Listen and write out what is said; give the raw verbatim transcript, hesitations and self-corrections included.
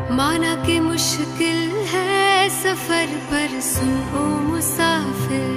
माना कि मुश्किल है सफर पर सुन ओ मुसाफिर।